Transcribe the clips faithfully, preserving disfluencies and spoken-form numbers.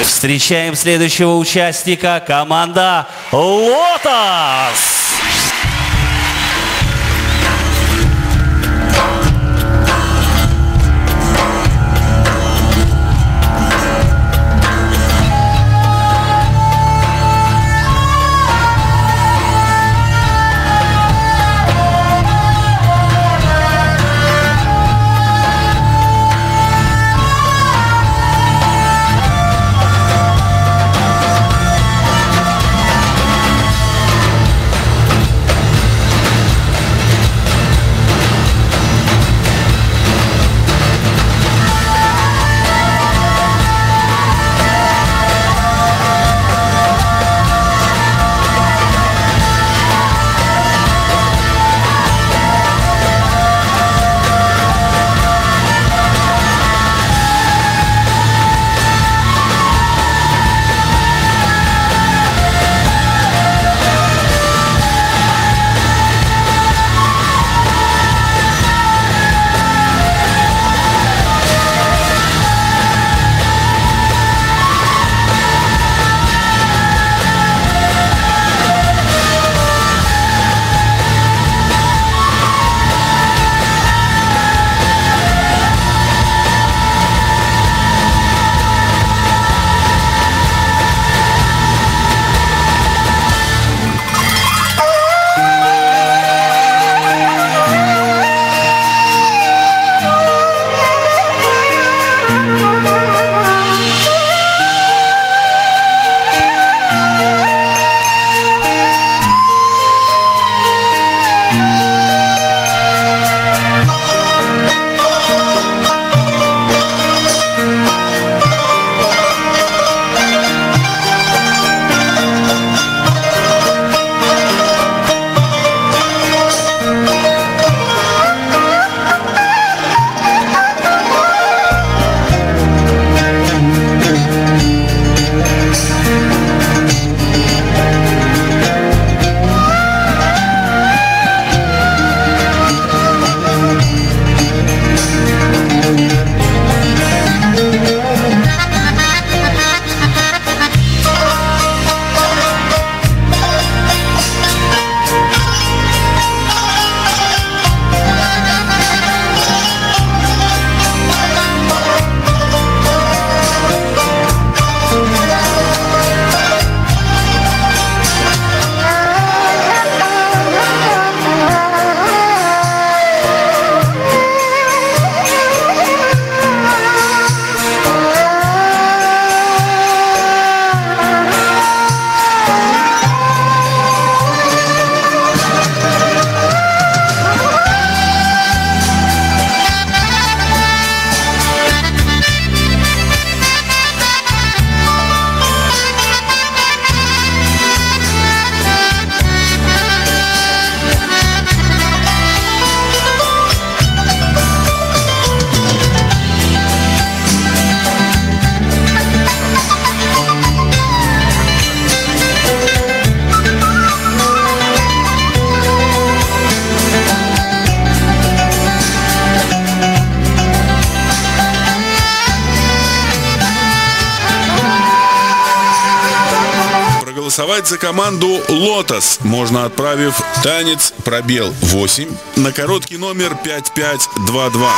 Встречаем следующего участника, команда «Лотос». Голосовать за команду «Лотос» можно, отправив танец пробел восемь на короткий номер пять пять два два.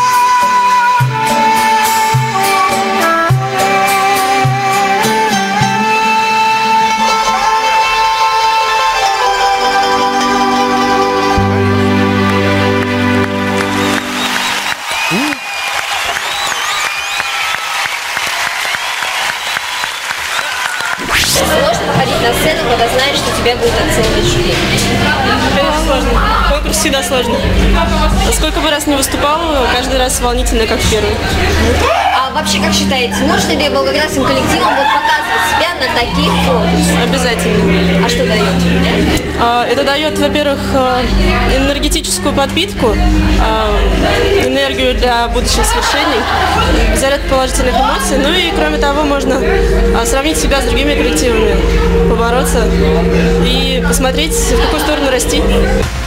Сложно выходить на сцену, когда знаешь, что тебя будут оценивать жюри? Конечно, сложно. Конкурс всегда сложный. Сколько бы раз не выступал, каждый раз волнительно, как в первый. А вообще, как считаете, нужно ли волгоградским коллективам вот показывать себя на таких конкурсах? Обязательно. А что дает? Это дает, во-первых, энергетическую подпитку, энергию для будущих свершений, заряд положительных эмоций. Ну и, кроме того, можно сравнить себя с другими коллективами, побороться и посмотреть, в какую сторону расти.